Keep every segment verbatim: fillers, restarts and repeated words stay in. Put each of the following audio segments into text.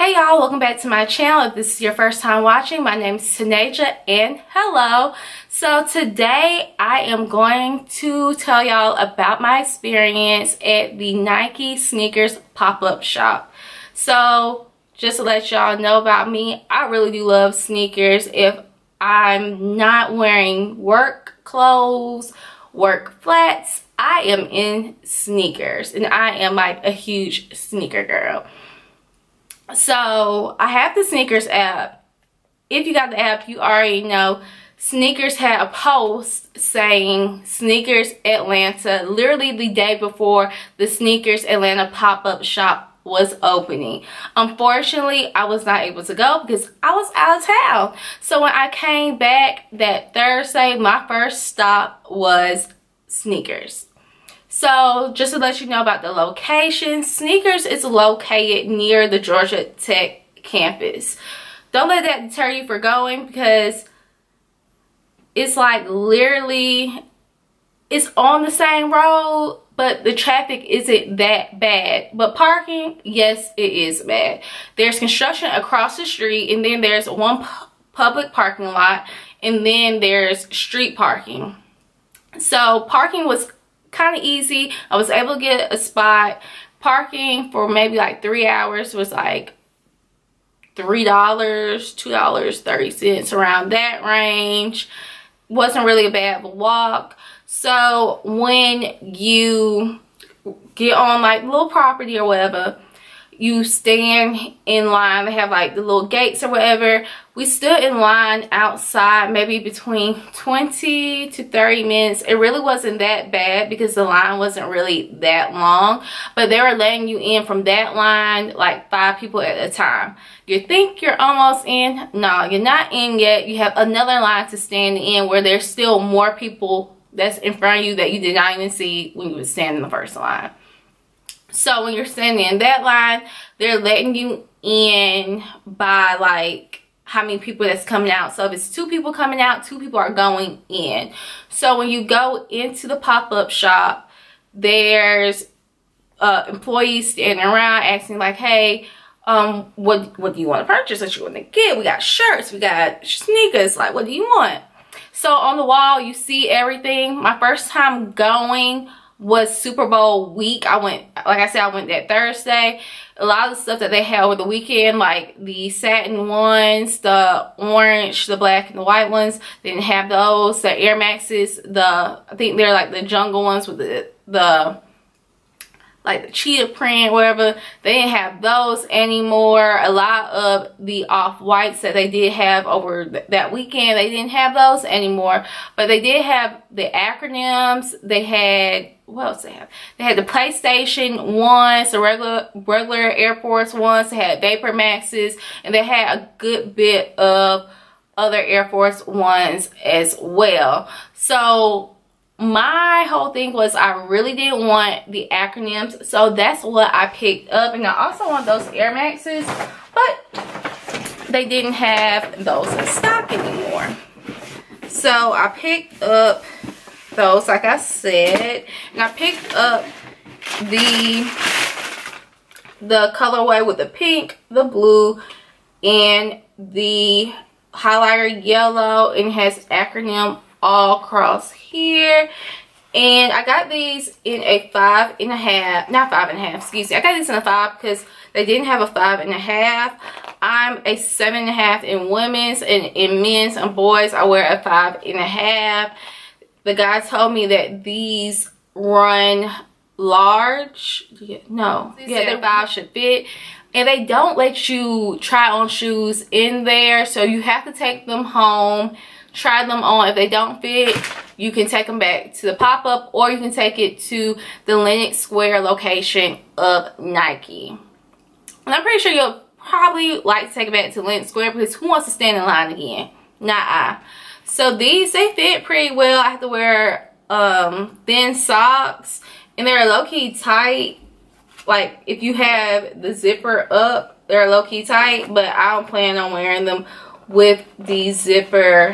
Hey y'all, welcome back to my channel. If this is your first time watching, my name is Taneja and hello. So today I am going to tell y'all about my experience at the Nike sneakers pop-up shop. So just to let y'all know about me, I really do love sneakers. If I'm not wearing work clothes, work flats, I am in sneakers and I am like a huge sneaker girl. So I have the sneakers app. If you got the app, you already know sneakers had a post saying Sneakers Atlanta literally the day before the Sneakers Atlanta pop-up shop was opening. Unfortunately, I was not able to go because I was out of town. So when I came back that Thursday, my first stop was sneakers. So just to let you know about the location, Sneakers is located near the Georgia Tech campus. Don't let that deter you for going because it's like literally, it's on the same road, but the traffic isn't that bad. But parking, yes, it is bad. There's construction across the street, and then there's one pu- public parking lot, and then there's street parking. So parking was kind of easy. I was able to get a spot. Parking for maybe like three hours was like three dollars, two dollars and thirty cents, around that range. Wasn't really a bad walk. So when you get on like little property or whatever, you stand in line. They have like the little gates or whatever. We stood in line outside maybe between twenty to thirty minutes. It really wasn't that bad because the line wasn't really that long. But they were letting you in from that line like five people at a time. You think you're almost in? No, you're not in yet. You have another line to stand in where there's still more people that's in front of you that you did not even see when you were standing in the first line. So when you're standing in that line, they're letting you in by like how many people that's coming out. So if it's two people coming out, two people are going in. So when you go into the pop-up shop, there's uh, employees standing around asking like, hey, um, what, what do you want to purchase? What you want to get? We got shirts, we got sneakers, like what do you want? So on the wall, you see everything. My first time going was Super Bowl week. I went, like I said, I went that Thursday. A lot of the stuff that they had over the weekend, like the satin ones, the orange, the black, and the white ones, they didn't have those. The Air Maxes, the, I think they're like the jungle ones with the, the like the cheetah print, whatever. They didn't have those anymore. A lot of the off-whites that they did have over th that weekend, they didn't have those anymore. But they did have the acronyms. They had, what else they have? They had the PlayStation ones, the regular regular Air Force ones. They had Vapor Maxes, and they had a good bit of other Air Force ones as well. So my whole thing was I really didn't want the acronyms, so that's what I picked up. And I also want those Air Maxes, but they didn't have those in stock anymore. So I picked up those, like I said, and I picked up the the colorway with the pink, the blue, and the highlighter yellow, and it has acronym all across here. And I got these in a five and a half, not five and a half, excuse me. I got these in a five because they didn't have a five and a half. I'm a seven and a half in women's, and in men's and boys I wear a five and a half. The guy told me that these run large. No, yeah, their five should fit. And they don't let you try on shoes in there, so you have to take them home, try them on. If they don't fit, you can take them back to the pop-up, or you can take it to the Lenox Square location of Nike. And I'm pretty sure you'll probably like to take it back to Lenox Square because who wants to stand in line again? Not I. So these, they fit pretty well. I have to wear um, thin socks, and they're low-key tight. Like if you have the zipper up, they're low-key tight, but I don't plan on wearing them with the zipper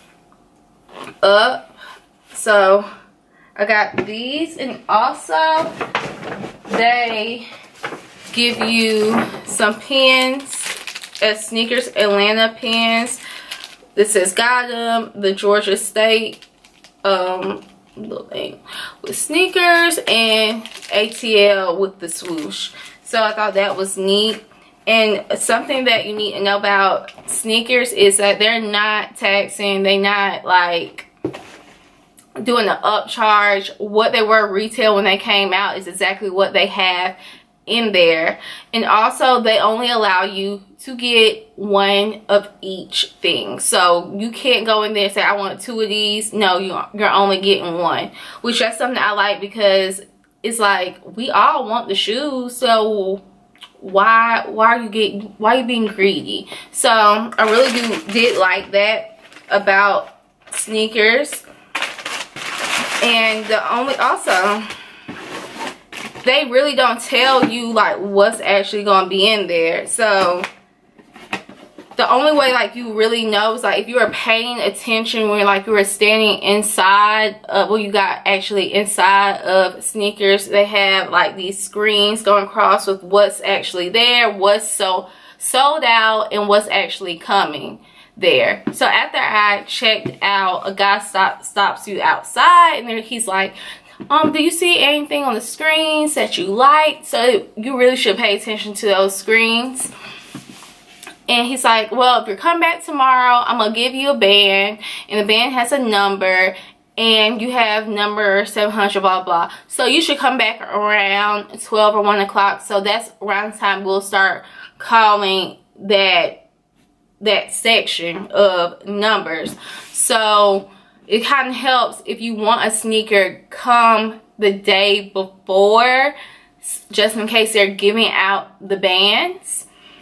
up. So I got these, and also they give you some pins at Sneakers Atlanta pins. This says got them, the Georgia State um little thing with sneakers, and A T L with the swoosh. So I thought that was neat. And something that you need to know about sneakers is that they're not taxing, they not like doing an upcharge. What they were retail when they came out is exactly what they have in there. And also they only allow you to get one of each thing, so you can't go in there and say I want two of these. No, you, you're only getting one, which that's something I like, because it's like we all want the shoes, so why why are you getting why are you being greedy? So I really do did like that about sneakers. And the only also they really don't tell you like what's actually gonna be in there. So the only way like you really know is like if you are paying attention when like you were standing inside of, well, you got actually inside of sneakers, they have like these screens going across with what's actually there, what's so sold out, and what's actually coming there. So after I checked out, a guy stop, stops you outside, and then he's like, um do you see anything on the screens that you like? So you really should pay attention to those screens. And he's like, well, if you're coming back tomorrow, I'm gonna give you a band, and the band has a number, and you have number seven hundred, blah blah. So you should come back around twelve or one o'clock. So that's around the time we'll start calling that that section of numbers. So it kind of helps if you want a sneaker, come the day before, just in case they're giving out the bands.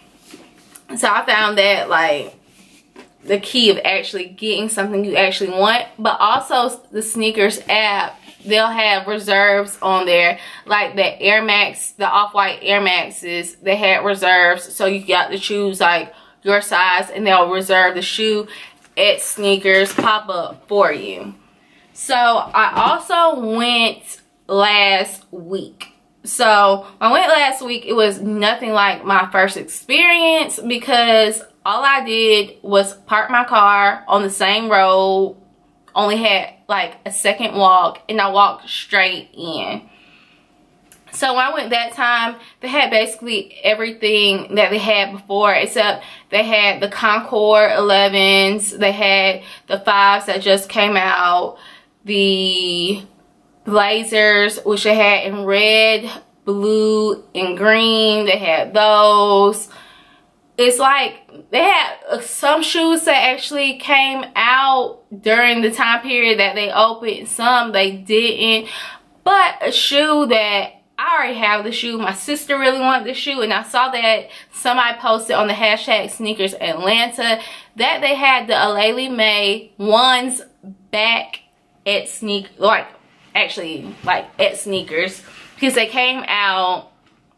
So I found that like the key of actually getting something you actually want. But also the sneakers app, they'll have reserves on there, like the Air Max, the Off-White Air Maxes, they had reserves, so you got to choose like your size, and they'll reserve the shoe at Sneakers pop up for you. So I also went last week. So when I went last week, it was nothing like my first experience, because all I did was park my car on the same road, only had like a second walk, and I walked straight in. So when I went that time, they had basically everything that they had before, except they had the Concord elevens, they had the fives that just came out, the Blazers, which they had in red, blue, and green. They had those. It's like they had some shoes that actually came out during the time period that they opened. Some they didn't. But a shoe that I already have the shoe. My sister really wanted the shoe, and I saw that somebody posted on the hashtag Sneakers Atlanta that they had the Aleli May ones back at Sneak, like actually like at Sneakers, because they came out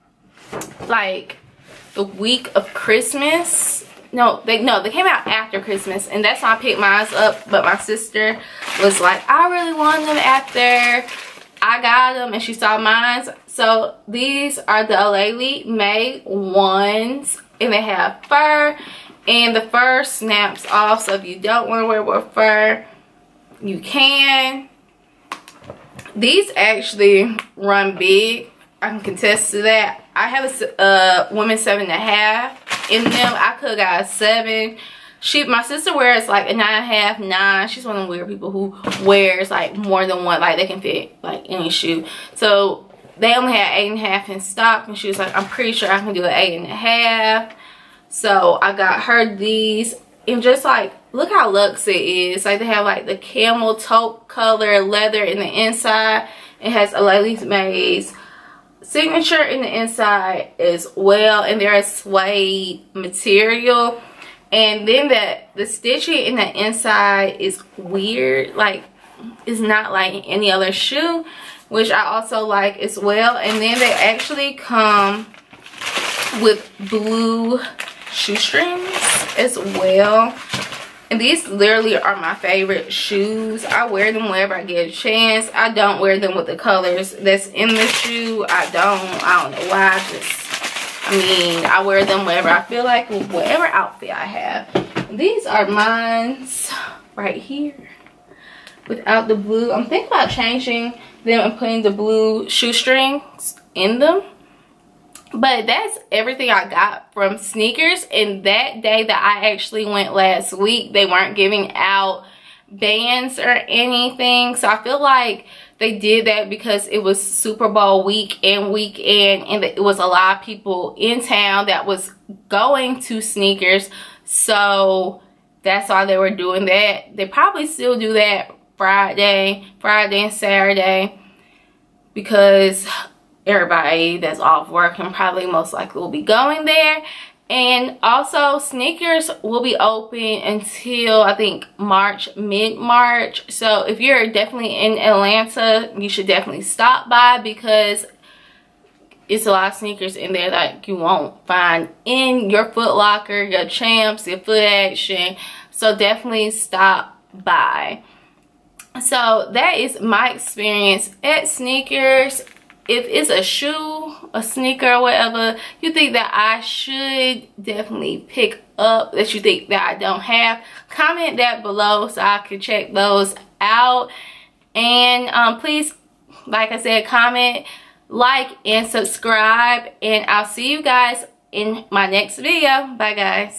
like the week of Christmas. No, they no, they came out after Christmas, and that's why I picked mine up. But my sister was like, I really want them after I got them, and she saw mine. So these are the Aleli May ones, and they have fur, and the fur snaps off. So if you don't want to wear with fur, you can. These actually run big. I can contest to that. I have a uh, women's seven and a half in them. I could have got a seven. She, my sister wears like a nine and a half, nine. She's one of the weird people who wears like more than one. Like they can fit like any shoe. So they only had eight and a half in stock, and she was like, I'm pretty sure I can do an eight and a half. So I got her these, and just like, look how luxe it is. Like they have like the camel taupe color leather in the inside. It has Aleli May's signature in the inside as well, and they're a suede material. And then the the stitching in the inside is weird, like it's not like any other shoe, which I also like as well. And then they actually come with blue shoestrings as well. And these literally are my favorite shoes. I wear them whenever I get a chance. I don't wear them with the colors that's in the shoe. I don't. I don't know why. I just, I mean, I wear them wherever I feel like, whatever outfit I have. These are mine's right here without the blue. I'm thinking about changing them and putting the blue shoestrings in them. But that's everything I got from sneakers. And that day that I actually went last week, they weren't giving out bands or anything. So I feel like they did that because it was Super Bowl week and weekend, and it was a lot of people in town that was going to sneakers. So that's why they were doing that. They probably still do that Friday, Friday and Saturday, because everybody that's off work and probably most likely will be going there. And also sneakers will be open until I think March, mid-March. So if you're definitely in Atlanta, you should definitely stop by, because it's a lot of sneakers in there that you won't find in your Foot Locker, your Champs, your Foot Action. So definitely stop by. So that is my experience at sneakers. If it's a shoe, a sneaker, or whatever you think that I should definitely pick up, that you think that I don't have, comment that below so I can check those out. And um, please, like I said, comment, like, and subscribe. And I'll see you guys in my next video. Bye, guys.